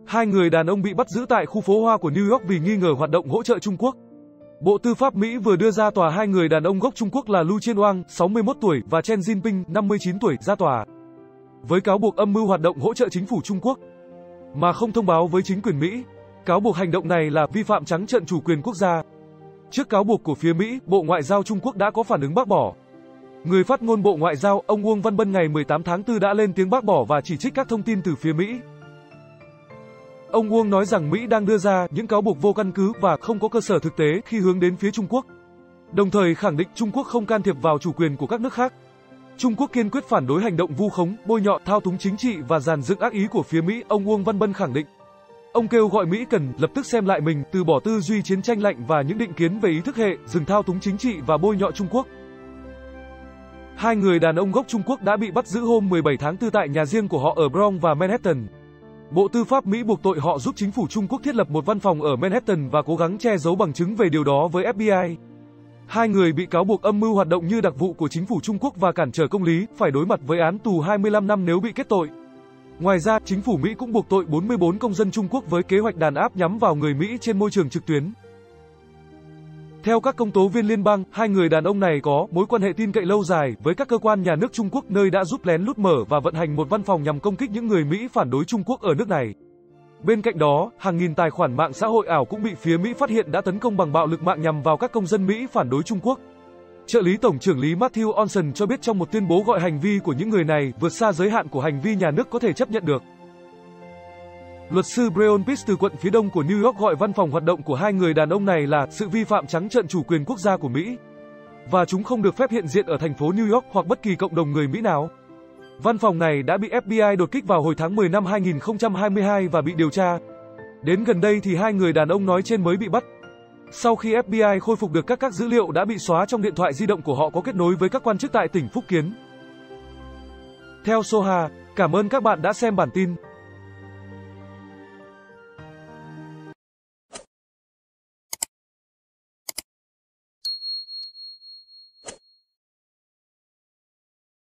Hai người đàn ông bị bắt giữ tại khu phố Hoa của New York vì nghi ngờ hoạt động hỗ trợ Trung Quốc. Bộ Tư pháp Mỹ vừa đưa ra tòa hai người đàn ông gốc Trung Quốc là Lu Chianwang, 61 tuổi, và Chen Jinping, 59 tuổi, ra tòa với cáo buộc âm mưu hoạt động hỗ trợ chính phủ Trung Quốc mà không thông báo với chính quyền Mỹ. Cáo buộc hành động này là vi phạm trắng trợn chủ quyền quốc gia. Trước cáo buộc của phía Mỹ, Bộ Ngoại giao Trung Quốc đã có phản ứng bác bỏ. Người phát ngôn Bộ Ngoại giao, ông Uông Văn Bân ngày 18 tháng 4 đã lên tiếng bác bỏ và chỉ trích các thông tin từ phía Mỹ. Ông Uông nói rằng Mỹ đang đưa ra những cáo buộc vô căn cứ và không có cơ sở thực tế khi hướng đến phía Trung Quốc. Đồng thời khẳng định Trung Quốc không can thiệp vào chủ quyền của các nước khác. Trung Quốc kiên quyết phản đối hành động vu khống, bôi nhọ, thao túng chính trị và dàn dựng ác ý của phía Mỹ, ông Uông Văn Bân khẳng định. Ông kêu gọi Mỹ cần lập tức xem lại mình, từ bỏ tư duy chiến tranh lạnh và những định kiến về ý thức hệ, dừng thao túng chính trị và bôi nhọ Trung Quốc. Hai người đàn ông gốc Trung Quốc đã bị bắt giữ hôm 17 tháng 4 tại nhà riêng của họ ở Bronx và Manhattan. Bộ Tư pháp Mỹ buộc tội họ giúp chính phủ Trung Quốc thiết lập một văn phòng ở Manhattan và cố gắng che giấu bằng chứng về điều đó với FBI. Hai người bị cáo buộc âm mưu hoạt động như đặc vụ của chính phủ Trung Quốc và cản trở công lý, phải đối mặt với án tù 25 năm nếu bị kết tội. Ngoài ra, chính phủ Mỹ cũng buộc tội 44 công dân Trung Quốc với kế hoạch đàn áp nhắm vào người Mỹ trên môi trường trực tuyến. Theo các công tố viên liên bang, hai người đàn ông này có mối quan hệ tin cậy lâu dài với các cơ quan nhà nước Trung Quốc, nơi đã giúp lén lút mở và vận hành một văn phòng nhằm công kích những người Mỹ phản đối Trung Quốc ở nước này. Bên cạnh đó, hàng nghìn tài khoản mạng xã hội ảo cũng bị phía Mỹ phát hiện đã tấn công bằng bạo lực mạng nhằm vào các công dân Mỹ phản đối Trung Quốc. Trợ lý Tổng trưởng lý Matthew Olson cho biết trong một tuyên bố gọi hành vi của những người này vượt xa giới hạn của hành vi nhà nước có thể chấp nhận được. Luật sư Breon Pitts từ quận phía đông của New York gọi văn phòng hoạt động của hai người đàn ông này là sự vi phạm trắng trợn chủ quyền quốc gia của Mỹ, và chúng không được phép hiện diện ở thành phố New York hoặc bất kỳ cộng đồng người Mỹ nào. Văn phòng này đã bị FBI đột kích vào hồi tháng 10 năm 2022 và bị điều tra. Đến gần đây thì hai người đàn ông nói trên mới bị bắt. Sau khi FBI khôi phục được các dữ liệu đã bị xóa trong điện thoại di động của họ có kết nối với các quan chức tại tỉnh Phúc Kiến. Theo Soha, cảm ơn các bạn đã xem bản tin.